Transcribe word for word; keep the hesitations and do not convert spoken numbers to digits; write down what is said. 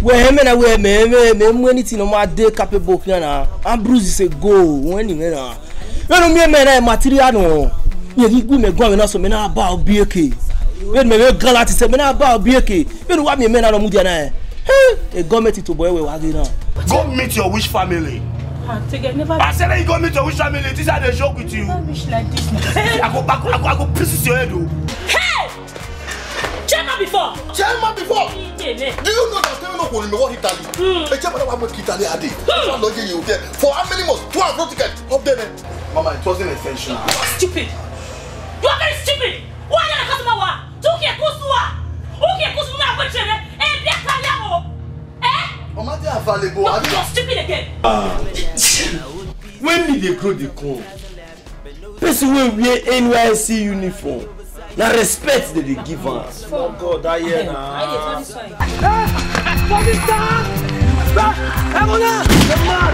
Where him and I wear me, me, me, anything on my day capable, and Bruce is a go when you know. When me man, material no. You give me going also, me now about B K. When me galati say me now about B K. When what me man no mudia a government to boy we wagi now. Go meet your wish family. I said that you go meet your wish family. This are the joke with you. I wish like this. I go back. I go. I go pieces your head. Hey! Chairman before. Chairman before. Do you know that Chairman will know what Italy? The Chairman will make Italy a day. For how many months? Twelve no ticket. Up there. Mama, it wasn't essential. You are stupid. You are very stupid. Why are you customer wa? Tuki kuswa. Uki kuswa na kwechene. Eh, bia kaliamo. Eh? Mama, they are valuable. You are stupid again. Ah. When did they grow the corn? Person will wear N Y C uniform. Now respect that they give us. Oh God, I hear now. I hear.